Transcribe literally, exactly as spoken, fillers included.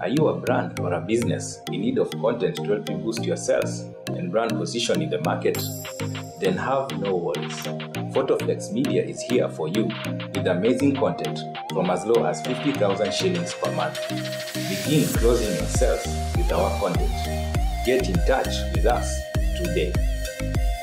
Are you a brand or a business in need of content to help you boost your sales and brand position in the market? Then have no worries. PhotoFlex Media is here for you with amazing content from as low as fifty thousand shillings per month. Begin closing your sales with our content. Get in touch with us today.